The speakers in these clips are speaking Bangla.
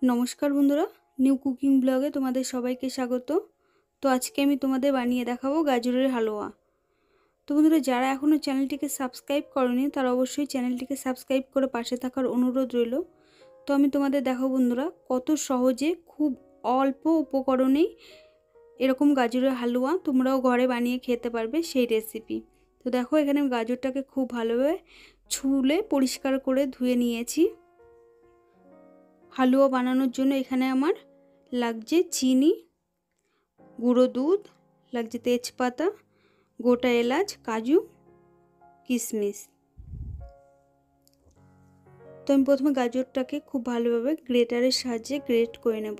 নমস্কার বন্ধুরা, নিউ কুকিং ব্লগে তোমাদের সবাইকে স্বাগত। তো আজকে আমি তোমাদের বানিয়ে দেখাবো গাজরের হালুয়া। তো বন্ধুরা, যারা এখনও চ্যানেলটিকে সাবস্ক্রাইব করনি তারা অবশ্যই চ্যানেলটিকে সাবস্ক্রাইব করে পাশে থাকার অনুরোধ রইল। তো আমি তোমাদের দেখাবো বন্ধুরা কত সহজে খুব অল্প উপকরণেই এরকম গাজরের হালুয়া তোমরাও ঘরে বানিয়ে খেতে পারবে সেই রেসিপি। তো দেখো, এখানে আমি গাজরটাকে খুব ভালোভাবে ছুলে পরিষ্কার করে ধুয়ে নিয়েছি। হালুয়া বানানোর জন্য এখানে আমার লাগছে চিনি, গুঁড়ো দুধ, লাগছে তেজপাতা, গোটা এলাচ, কাজু, কিশমিশ। তো আমি প্রথমে গাজরটাকে খুব ভালোভাবে গ্রেটারের সাহায্যে গ্রেট করে নেব।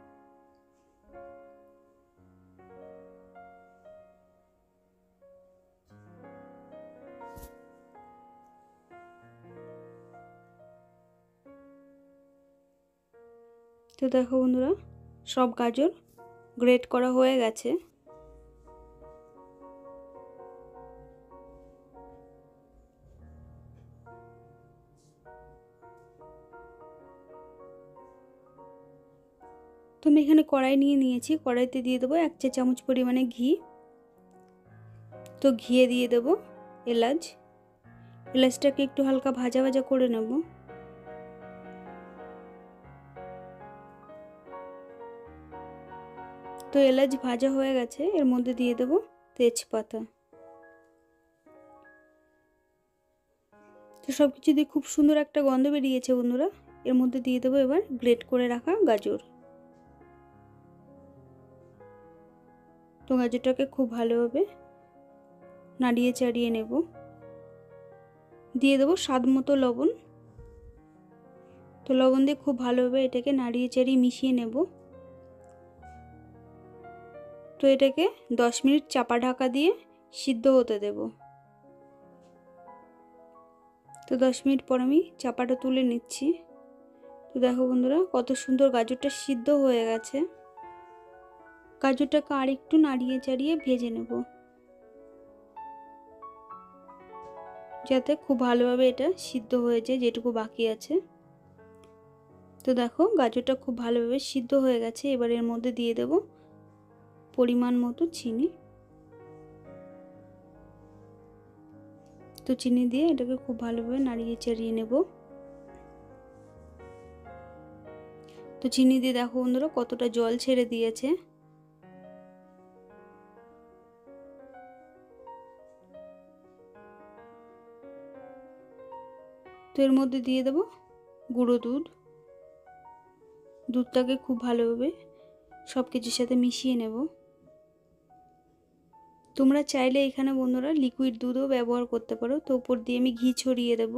তো দেখো বন্ধুরা, সব গাজর গ্রেট করা হয়ে গেছে। তো আমি এখানে কড়াই নিয়ে নিয়েছি, কড়াইতে দিয়ে দেবো 1 চা চামচ পরিমাণে ঘি। তো ঘিয়ে দিয়ে দেবো এলাচ। এলাচটাকে একটু হালকা ভাজা ভাজা করে নেব। তো এলাচ ভাজা হয়ে গেছে, এর মধ্যে দিয়ে দেব তেজপাতা। তো সব কিছু দিয়ে খুব সুন্দর একটা গন্ধ বেরিয়েছে বন্ধুরা। এর মধ্যে দিয়ে দেবো এবার গ্রেট করে রাখা গাজর। তো গাজরটাকে খুব ভালোভাবে নাড়িয়ে চাড়িয়ে নেব। দিয়ে দেবো স্বাদ মতো লবণ। তো লবণ দিয়ে খুব ভালোভাবে এটাকে নাড়িয়ে চাড়িয়ে মিশিয়ে নেব। তো এটাকে 10 মিনিট চাপা ঢাকা দিয়ে সিদ্ধ হতে দেব। তো 10 মিনিট পর আমি চাপাটা তুলে নিচ্ছি। তো দেখো বন্ধুরা, কত সুন্দর গাজরটা সিদ্ধ হয়ে গেছে। গাজরটাকে আর একটু নাড়িয়ে চাড়িয়ে ভেজে নেব, যাতে খুব ভালোভাবে এটা সিদ্ধ হয়ে যায় যেটুকু বাকি আছে। তো দেখো, গাজরটা খুব ভালোভাবে সিদ্ধ হয়ে গেছে। এবার এর মধ্যে দিয়ে দেব পরিমাণ মতো চিনি। তো চিনি দিয়ে এটাকে খুব ভালোভাবে নাড়িয়ে চাড়িয়ে নেব। তো চিনি দিয়ে দেখো বন্ধুরা কতটা জল ছেড়ে দিয়েছে। তো এর মধ্যে দিয়ে দেব গুঁড়ো দুধ। দুধটাকে খুব ভালোভাবে সব কিছুর সাথে মিশিয়ে নেব। তোমরা চাইলে এখানে বন্ধুরা লিকুইড দুধও ব্যবহার করতে পারো। তো উপর দিয়ে আমি ঘি ছড়িয়ে দেব।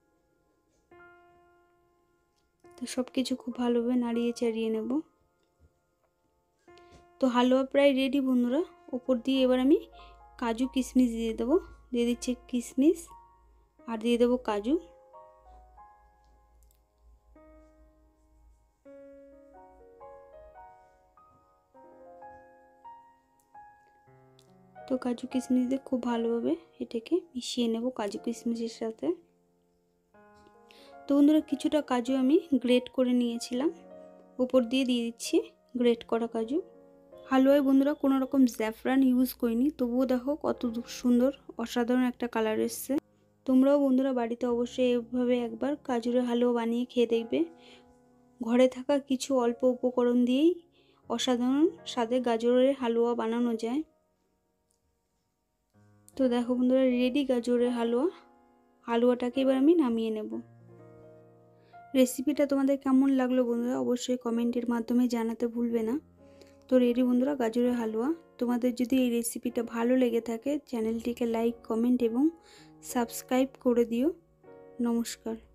তো সব কিছু খুব ভালোভাবে নাড়িয়ে চাড়িয়ে নেব। তো হালুয়া প্রায় রেডি বন্ধুরা। উপর দিয়ে এবার আমি কাজু কিশমিশ দিয়ে দেবো। দিয়ে দিচ্ছি কিশমিশ আর দিয়ে দেবো কাজু। তো কাজু কিশমিশ দিয়ে খুব ভালোভাবে এটাকে মিশিয়ে নেব কাজু কিশমিশের সাথে। তো বন্ধুরা, কিছুটা কাজু আমি গ্রেট করে নিয়েছিলাম, উপর দিয়ে দিচ্ছি গ্রেট করা কাজু। হালুয়ায় বন্ধুরা কোনো রকম জ্যাফরান ইউজ করিনি, তবুও দেখো কত সুন্দর অসাধারণ একটা কালার এসছে। তোমরাও বন্ধুরা বাড়িতে অবশ্যই এভাবে একবার গাজরের হালুয়া বানিয়ে খেয়ে দেখবে। ঘরে থাকা কিছু অল্প উপকরণ দিয়েই অসাধারণ স্বাদের গাজরের হালুয়া বানানো যায়। তো দেখো বন্ধুরা, রেডি গাজরের হালুয়া। হালুয়াটাকে এবার আমি নামিয়ে নেব। রেসিপিটা তোমাদের কেমন লাগলো বন্ধুরা অবশ্যই কমেন্টের মাধ্যমে জানাতে ভুলবে না। তো রেডি বন্ধুরা গাজরের হালুয়া। তোমাদের যদি এই রেসিপিটা ভালো লেগে থাকে চ্যানেলটিকে লাইক, কমেন্ট এবং সাবস্ক্রাইব করে দিও। নমস্কার।